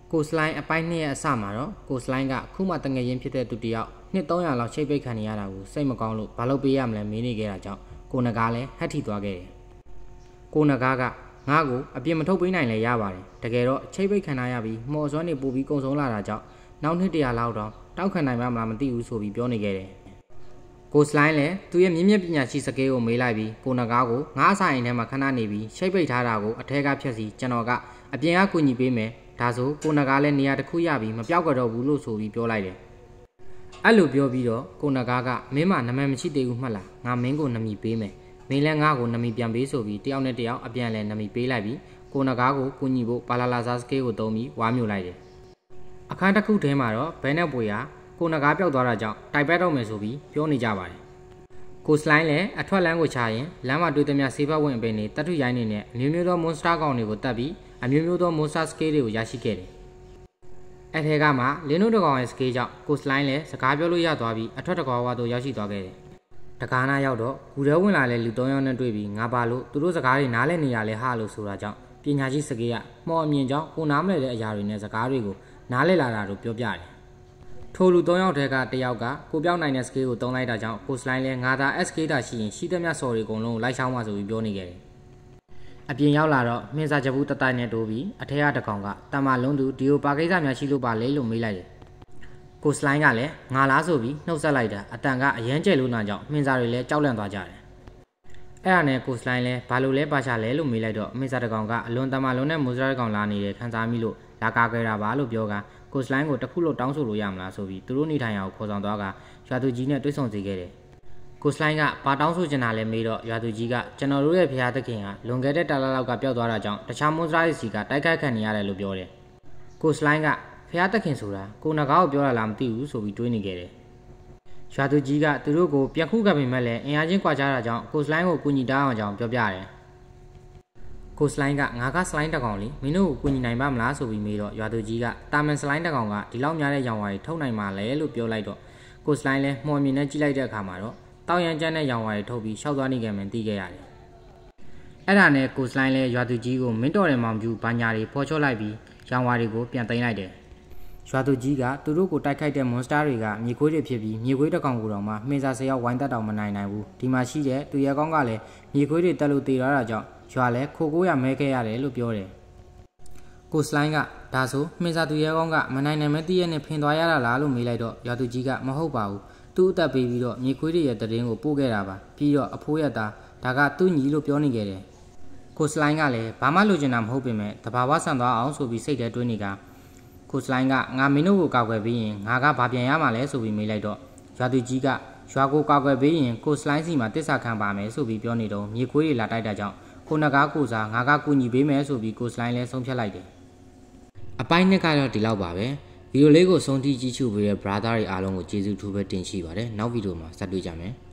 ကိုစလိုင်းအပိုင်း2ရဲ့အစမှာတော့ကိုစလိုင်းကခုမှတငယ်ချင်းဖြစ်တဲ့သူတယောက်နှစ်300လောက်ချိတ်ပိတ်ခံနေရတာကိုစိတ်မကောင်းလို့ဘာလို့ပေးရမလဲမင်းနေခဲ့တာကြောင့်ကိုနဂါလည်းဟတ်ထီသွားခဲ့တယ်ကိုနဂါကငါ့ကိုအပြစ်မထုတ်ပေးနိုင်လဲရပါတယ်တကယ်တော့ချိတ်ပိတ်ခံရပြီးမော်စွမ်းနေပို့ပြီးကုံဆုံးလာတာကြောင့်နောက်နှစ်100လောက်တော့တောက်ခံနိုင်မှမလားမသိဘူးဆိုပြီးပြောနေခဲ့တယ်ကိုစလိုင်းလည်းသူရဲ့မြင့်မြတ်ပညာရှိစကေးကိုမေးလိုက်ပြီးကိုနဂါကိုငါးအဆိုင်ထဲမှာခဏနေပြီးချိတ်ပိတ်ထားတာကိုအထက်ကဖြတ်စီကျွန်တော်ကအပြင်ကကူညီပေးမယ်ဒါဆိုကိုနဂါလည်းနေရာတစ်ခုရပြီးမပြောက်ကြတော့ဘူးလို့ဆိုပြီးပြောလိုက်တယ်အဲ့လိုပြောပြီးတော့ကိုနဂါကမင်းမနာမည်မရှိသေးဘူးမှတ်လားငါမင်းကိုနမီပေးမယ်မင်းလည်းငါ့ကိုနမီပြန်ပေးဆိုပြီးတယောက်နဲ့တယောက်အပြန်လဲနမီပေးလိုက်ပြီးကိုနဂါကိုကူညီဖို့ပါလာလာဇာစကေးကိုတုံးပြီးဝါမျိုးလိုက်တယ်အခန်းတစ်ခုထဲမှာတော့ဘဲနဲ့ပွေဟာကိုနဂါပျောက်သွားတာကြောင့်တိုက်ပတ်တော့မယ်ဆိုပြီးပြောနေကြပါတယ်ကိုစလိုင်းလည်းအထွက်လမ်းကိုချရင်လမ်းမှာတွေ့သမျှဆေးဘက်ဝင်ပင်နေတတ်ထုရိုင်းနေနဲ့အမျိုးမျိုးသောမွန်စတာကောင်တွေကိုတတ်ပြီးအမျိုးမျိုးသောမွန်စတာစကေးတွေကိုရရှိခဲ့တယ်အဲ့ထဲကမှလင်းတို့တကောင်ရဲ့စကေးကြောင့်ကိုစလိုင်းလည်းစကားပြောလို့ရသွားပြီးအထွက်တကောင်ဝါတို့ရောက်ရှိသွားခဲ့တယ်တကားနာရောက်တော့ဂူထဲဝင်လာတဲ့လူ3ယောက်နဲ့တွေ့ပြီးငါပါလို့သူတို့စကားတွေနားလည်နေရလဲဟာလို့ဆိုတာကြောင့်ပညာရှိစကေးကမော်အမြင်ကြောင့်ကိုနားမလဲတဲ့အရာတွေနဲ့စကားတွေကိုနားလည်လာတာတို့ပြောပြတယ်ထိုလူ3ယောက်ထဲကတယောက်ကကိုပြောင်းနိုင်တဲ့စကေးကိုတုံးလိုက်တာကြောင့်ကိုစလိုင်းလည်းငါသာ SK တာရှိရင်ရှိသမျှစော်တွေအကုန်လုံးလိုက်ချောင်းမှဆိုပြီးပြောနေခဲ့တယ်အပြင်ရောက်လာတော့မင်းစားကြဘူးတတိုင်နဲ့တိုးပြီးအထက်ကတကောင်ကတမလုံးသူဒီကိုပါကိစ္စများရှိလို့ပါလေလို့မေးလိုက်တယ်ကိုစလိုင်းကလည်းငါလားဆိုပြီးနှုတ်ဆက်လိုက်တာအတန်ကအရန်ကျဲလို့နာကြောင့်မင်းစားတွေလည်းကြောက်လန့်သွားကြတယ်အဲ့ဒါနဲ့ကိုစလိုင်းလည်းဘာလို့လဲပါချလဲလို့မေးလိုက်တော့မင်းစားတကောင်ကအလွန်တမလုံးနဲ့မူစရာတကောင်လာနေတယ်ခန်းစားမိလို့လာကားခဲ့တာပါလို့ပြောကကိုစလိုင်းကိုတခုလို့တောင်းဆိုလို့ရမလားဆိုပြီးသူတို့နေထိုင်ရာကိုခေါ်ဆောင်သွားကရွာသူကြီးနဲ့တွေ့ဆုံစေခဲ့တယ်ကိုစလိုင်းကပါတောင်းဆိုချင်တာလဲမေးတော့ရွာသူကြီးကကျွန်တော်တို့ရဲ့ဖျားသခင်ကလွန်ခဲ့တဲ့တာလလောက်ကပျောက်သွားတာကြောင့်တခြားမွန်စရာစီကတိုက်ခိုက်ခံနေရတယ်လို့ပြောတယ်ကိုစလိုင်းကဖျားသခင်ဆိုတာကိုနဂါကိုပြောရလားမသိဘူးဆိုပြီးတွေးနေခဲ့တယ်ရွာသူကြီးကသူတို့ကိုပြန်ခုခံပေမဲ့လည်းအင်အားချင်းကွာခြားတာကြောင့်ကိုစလိုင်းကိုကူညီတောင်းအောင်ကြောင်းပြောပြတယ်ကိုစလိုင်းကငါကစလိုင်းတကောင်လေမင်းတို့ကိုကူညီနိုင်ပါမလားဆိုပြီးမေးတော့ရွာသူကြီးကတာမန်စလိုင်းတကောင်ကဒီလောက်များတဲ့ရောင်ဝါးတွေထုတ်နိုင်မှာလဲလို့ပြောလိုက်တော့ကိုစလိုင်းလည်းမှော်မြင်နဲ့ကြည့်လိုက်တဲ့အခါမှာတော့တောင်ရန်ကျန်းတဲ့ရောင်ဝါးတွေထုတ်ပြီးရှောက်သွားနေကြမှန်းသိခဲ့ရတယ်အဲ့ဒါနဲ့ကိုစလိုင်းလည်းရွာသူကြီးကိုမင်းတော်တယ်မောင်ပြူဘာညာတွေဖော်ချော့လိုက်ပြီးရောင်ဝါးတွေကိုပြန်သိမ်းလိုက်တယ်ရွာသူကြီးကသူတို့ကိုတိုက်ခိုက်တဲ့မွန်စတာတွေကမြေခွေးတွေဖြစ်ပြီးမြေခွေးတစ်ကောင်ကိုတော့မှမှင်စာဆရောက်ဝိုင်းတက်တောင်မနိုင်နိုင်ဘူးဒီမှာရှိတဲ့သူရဲကောင်းကလည်းမြေခွေးတွေတက်လို့တေရတာကြောင့်ရွာလဲခိုကိုရမဲခဲ့ရတယ်လို့ပြောတယ်ကိုစလိုင်းကဒါဆိုမှင်စာသူရဲကောင်းကမနိုင်နိုင်မဲတည့်ရက်နဲ့ဖင်သွားရတာလားလို့မေးလိုက်တော့ရွာသူကြီးကမဟုတ်ပါဘူးသူ့အသက်ပေးပြီးတော့မြေခွေးတွေရဲ့တရင်ကိုပို့ခဲ့တာပါပြီးတော့အဖိုးရသားဒါကသူ့ညီလို့ပြောနေခဲ့တယ်ကိုစလိုင်းကလည်းဘာမှလိုချင်တာမဟုတ်ပေမဲ့တဘာဝဆန်သွားအောင်ဆိုပြီးစိတ်ထဲတွေးနေကကိုစလိုင်းကငါမင်းတို့ကိုကောက်ွယ်ပြီးရင်ငါကဘာပြန်ရမှာလဲဆိုပြီးမေးလိုက်တော့ရွာသူကြီးကရွာကိုကောက်ွယ်ပြီးရင်ကိုစလိုင်းစီမှာတစ္ဆာခံပါမယ်ဆိုပြီးပြောနေတော့မြေခွေးတွေလာတိုက်တာကြောင့်ကိုနဂါကိုစားငါကကူညီပေးမယ်ဆိုပြီးကိုစလိုင်းလဲဆုံးဖြတ်လိုက်တယ်အပိုင်းနှစ်ကတော့ဒီလောက်ပါပဲဗီဒီယိုလေးကိုဆုံးထိကြည့်ရှုပေးတဲ့ brother တွေအားလုံးကိုကျေးဇူးထူးပဲတင်ရှိပါတယ်နောက်ဗီဒီယိုမှာဆက်တွေ့ကြမယ်